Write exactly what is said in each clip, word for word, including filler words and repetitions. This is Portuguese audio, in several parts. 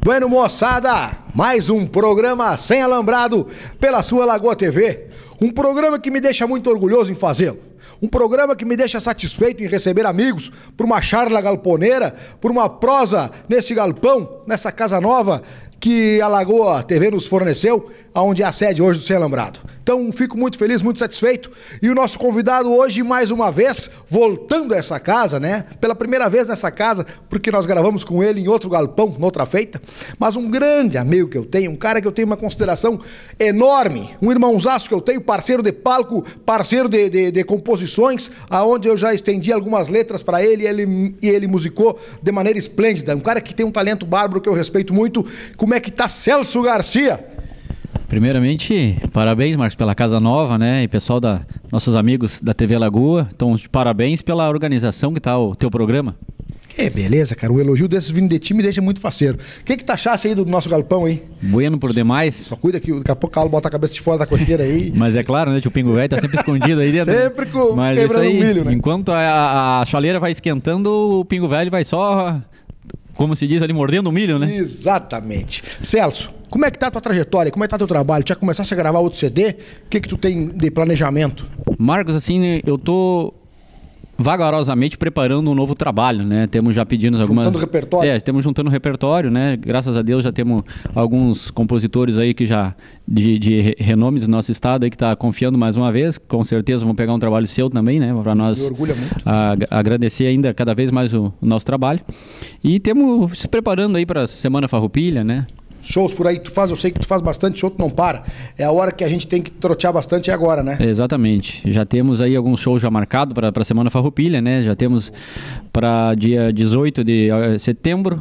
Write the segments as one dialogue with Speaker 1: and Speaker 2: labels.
Speaker 1: Bueno, moçada, mais um programa sem alambrado pela sua Lagoa T V. Um programa que me deixa muito orgulhoso em fazê-lo. Um programa que me deixa satisfeito em receber amigos por uma charla galponeira, por uma prosa nesse galpão, nessa casa nova que a Lagoa T V nos forneceu, onde é a sede hoje do Sem Alambrado. Então, fico muito feliz, muito satisfeito. E o nosso convidado hoje, mais uma vez, voltando a essa casa, né? Pela primeira vez nessa casa, porque nós gravamos com ele em outro galpão, noutra feita. Mas um grande amigo que eu tenho, um cara que eu tenho uma consideração enorme, um irmãozaço que eu tenho, parceiro de palco, parceiro de, de, de composições, aonde eu já estendi algumas letras para ele e, ele e ele musicou de maneira esplêndida. Um cara que tem um talento bárbaro que eu respeito muito. Como é que tá Celso Garcia?
Speaker 2: Primeiramente, parabéns, Marcos, pela casa nova, né? E pessoal da nossos amigos da T V Lagoa. Então, parabéns pela organização que tá o teu programa.
Speaker 1: Que beleza, cara. O elogio desses vindo de ti me deixa muito faceiro. O que que tu achasse aí do nosso galpão aí?
Speaker 2: Bueno por demais.
Speaker 1: Só cuida que daqui a pouco o Carlos bota a cabeça de fora da cocheira aí.
Speaker 2: Mas é claro, né? Que o pingo velho tá sempre escondido aí dentro.
Speaker 1: Sempre com,
Speaker 2: Mas
Speaker 1: quebrando
Speaker 2: isso aí,
Speaker 1: milho, né?
Speaker 2: Enquanto a, a chaleira vai esquentando, o pingo velho vai só, como se diz ali, mordendo o milho, né?
Speaker 1: Exatamente. Celso, como é que tá a tua trajetória? Como é que tá teu trabalho? Já começaste a gravar outro C D? O que que tu tem de planejamento?
Speaker 2: Marcos, assim, eu tô vagarosamente preparando um novo trabalho, né? Temos já pedindo algumas...
Speaker 1: Juntando repertório?
Speaker 2: É, temos juntando repertório, né? Graças a Deus já temos alguns compositores aí que já... De, de renomes do nosso estado aí que tá confiando mais uma vez. Com certeza vão pegar um trabalho seu também, né? Para nós...
Speaker 1: Me orgulha muito.
Speaker 2: A, agradecer ainda cada vez mais o, o nosso trabalho. E temos se preparando aí para a Semana Farroupilha, né?
Speaker 1: Shows por aí que tu faz, eu sei que tu faz bastante show, tu não para. É a hora que a gente tem que trotear bastante, é agora, né?
Speaker 2: Exatamente. Já temos aí alguns shows já marcados para a Semana Farroupilha, né? Já temos para dia dezoito de setembro,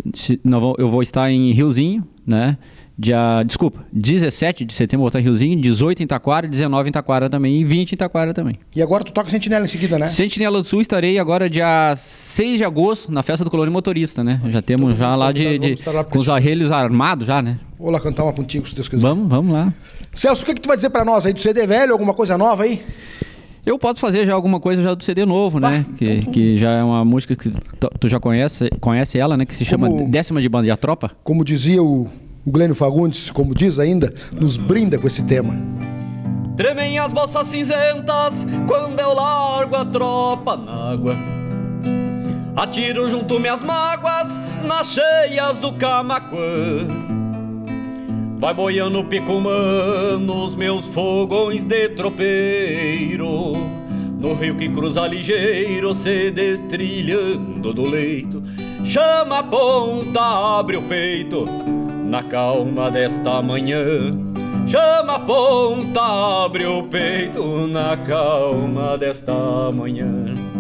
Speaker 2: eu vou estar em Riozinho, né? Dia, desculpa, dezessete de setembro eu vou estar em Riozinho, dezoito em Taquara, dezenove em Taquara também e vinte em Taquara também.
Speaker 1: E agora tu toca Sentinela em seguida, né?
Speaker 2: Sentinela do Sul estarei agora dia seis de agosto na festa do Colônia Motorista, né? Já temos Todo já lá de, de lá com os arrelhos armados já, né?
Speaker 1: Vou lá cantar uma contigo, se Deus quiser.
Speaker 2: Vamos, vamos lá.
Speaker 1: Celso, o que que tu vai dizer pra nós aí do C D velho, alguma coisa nova aí?
Speaker 2: Eu posso fazer já alguma coisa já do C D novo, né? Ah, que, então tu... que já é uma música que tu já conhece, conhece ela, né? Que se chama como... Décima de Banda de a Tropa.
Speaker 1: Como dizia o... O Glênio Fagundes, como diz ainda, nos brinda com esse tema.
Speaker 3: Tremem as bolsas cinzentas quando eu largo a tropa na água. Atiro junto minhas mágoas nas cheias do Camaquã. Vai boiando o pico humano os meus fogões de tropeiro. No rio que cruza ligeiro se destrilhando do leito. Chama a ponta, abre o peito na calma desta manhã. Chama a ponta, abre o peito na calma desta manhã.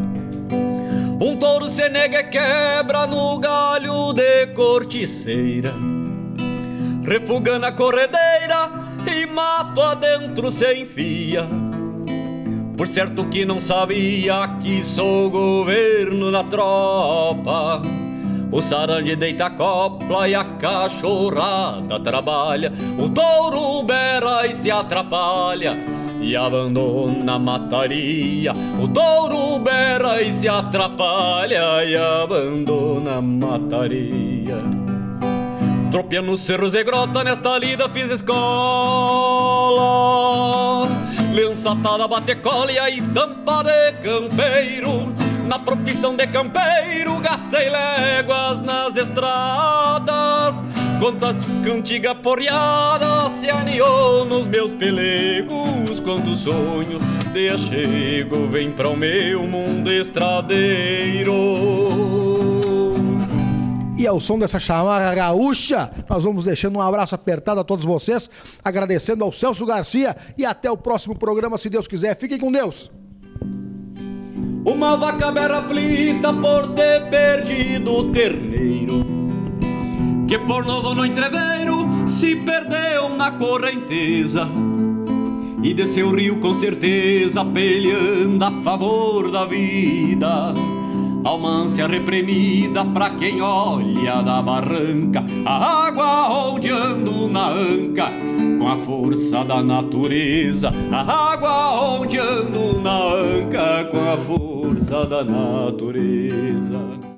Speaker 3: Um touro se nega e quebra no galho de corticeira, refugando a corredeira e mato adentro se enfia. Por certo que não sabia que sou governo na tropa. O sarande deita a copla e a cachorrada trabalha. O touro berra e se atrapalha e abandona a mataria. O touro berra e se atrapalha e abandona a mataria. Tropeando nos cerros e grota, nesta lida fiz escola. Lençatada, bate cola e a estampa de campeiro. Na profissão de campeiro gastei léguas nas estradas. Quanta cantiga porreada se aninhou nos meus pelegos. Quanto sonho de achego vem para o meu mundo estradeiro.
Speaker 1: E ao som dessa chamada gaúcha, nós vamos deixando um abraço apertado a todos vocês, agradecendo ao Celso Garcia e até o próximo programa, se Deus quiser. Fiquem com Deus.
Speaker 3: Uma vaca berra aflita por ter perdido o terneiro, que por novo no entreveiro se perdeu na correnteza e desceu o rio com certeza, peleando a favor da vida. Alma ânsia reprimida pra quem olha da barranca, a água ondeando na anca com a força da natureza. A água ondeando na anca com a força da natureza.